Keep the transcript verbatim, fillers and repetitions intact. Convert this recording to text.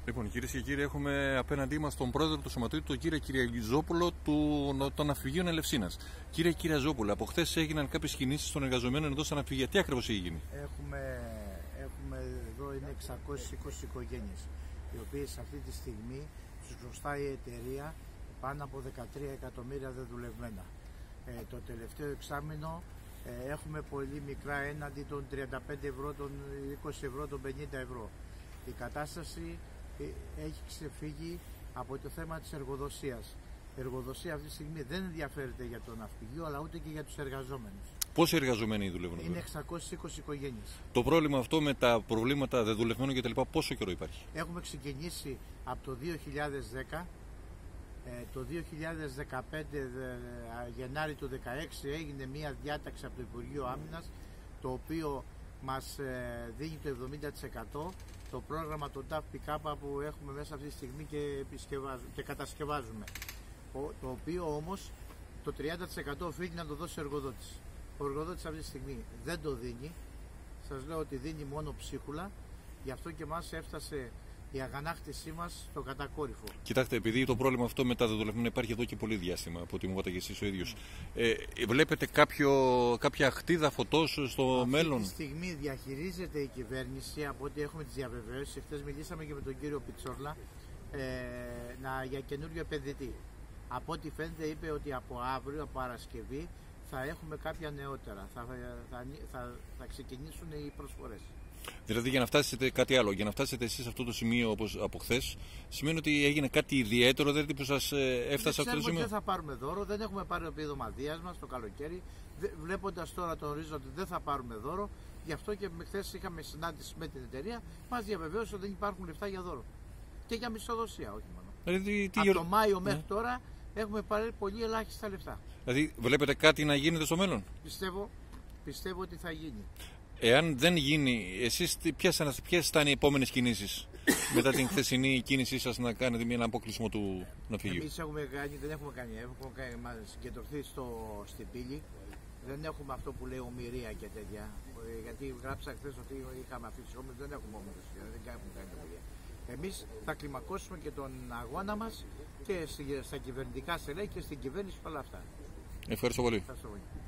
Λοιπόν, κυρίες και κύριοι, έχουμε απέναντί μας τον πρόεδρο του Σωματείου, τον κύριο Κυριαζόπουλο του, των Ναυπηγείων Ελευσίνας. Κύριε Κυριαζόπουλο, από χθες έγιναν κάποιες κινήσεις των εργαζομένων εδώ στα ναυπηγεία. Τι ακριβώς έχει γίνει? Έχουμε, έχουμε εδώ είναι εξακόσιες είκοσι οικογένειες, οι οποίες αυτή τη στιγμή τους χρωστάει η εταιρεία πάνω από δεκατρία εκατομμύρια δεδουλευμένα. Ε, το τελευταίο εξάμηνο ε, έχουμε πολύ μικρά έναντι των τριάντα πέντε ευρώ, των είκοσι ευρώ, των πενήντα ευρώ. Η κατάσταση έχει ξεφύγει από το θέμα της εργοδοσίας. Η εργοδοσία αυτή τη στιγμή δεν ενδιαφέρεται για το ναυπηγείο, αλλά ούτε και για τους εργαζόμενους. Πόσοι εργαζομένοι δουλεύουν εδώ? Είναι εξακόσιες είκοσι οικογένειες. Το πρόβλημα αυτό με τα προβλήματα δεδουλευμένων και τα λοιπά, πόσο καιρό υπάρχει? Έχουμε ξεκινήσει από το δύο χιλιάδες δέκα. Το δύο χιλιάδες δεκαπέντε, Γενάρη του δύο χιλιάδες δεκαέξι, έγινε μια διάταξη από το Υπουργείο Άμυνας, το οποίο μας δίνει το εβδομήντα τοις εκατό το πρόγραμμα των ταφ πι κέι που έχουμε μέσα αυτή τη στιγμή και, και κατασκευάζουμε. Το οποίο όμως το τριάντα τοις εκατό οφείλει να το δώσει ο εργοδότης. Ο εργοδότης αυτή τη στιγμή δεν το δίνει. Σας λέω ότι δίνει μόνο ψίχουλα. Γι' αυτό και μας έφτασε η αγανάκτησή μας στο κατακόρυφο. Κοιτάξτε, επειδή το πρόβλημα αυτό με τα δεδουλευμένα υπάρχει εδώ και πολύ διάστημα, από ό,τι μου είπατε και εσείς ο ίδιος, ε, βλέπετε κάποιο, κάποια χτίδα φωτός στο Αυτή μέλλον? Αυτή τη στιγμή διαχειρίζεται η κυβέρνηση, από ό,τι έχουμε τις διαβεβαίωσεις. Χθες μιλήσαμε και με τον κύριο Πιτσόρλα ε, να, για καινούριο επενδυτή. Από ό,τι φαίνεται είπε ότι από αύριο, από Παρασκευή, θα έχουμε κάποια νεότερα. Θα, θα, θα, θα ξεκινήσουν οι προσφορές. Δηλαδή, για να φτάσετε κάτι άλλο, για να φτάσετε εσείς σε αυτό το σημείο όπως από χθες, σημαίνει ότι έγινε κάτι ιδιαίτερο, δηλαδή που σας έφτασε σε αυτό το σημείο? Δεν θα πάρουμε δώρο, δεν έχουμε πάρει το επίδομα Δίας μας το καλοκαίρι. Βλέποντας τώρα τον ορίζοντα ότι δεν θα πάρουμε δώρο, γι' αυτό και χθες είχαμε συνάντηση με την εταιρεία, μας διαβεβαίωσε ότι δεν υπάρχουν λεφτά για δώρο. Και για μισθοδοσία, όχι μόνο. Δηλαδή, τι... Από το Μάιο μέχρι ναι. τώρα έχουμε πάρει πολύ ελάχιστα λεφτά. Δηλαδή, βλέπετε κάτι να γίνεται στο μέλλον? Πιστεύω, πιστεύω ότι θα γίνει. Εάν δεν γίνει, εσείς ποιες θα είναι οι επόμενες κινήσεις μετά την χθεσινή κίνησή σας να κάνετε μια αποκλεισμό του ναυπηγείου? Εμείς έχουμε κάνει, δεν έχουμε κάνει, έχουμε συγκεντρωθεί στο, στην πύλη. Δεν έχουμε αυτό που λέει ομηρία και τέτοια. Γιατί γράψα χθες ότι είχαμε αφήσει όμως, δεν έχουμε ομηρία, δεν έχουμε κάνει ομηρία. Εμείς θα κλιμακώσουμε και τον αγώνα μας και στα κυβερνητικά στελέχη και στην κυβέρνηση και όλα αυτά. Ευχαριστώ πολύ. Ευχαριστώ πολύ.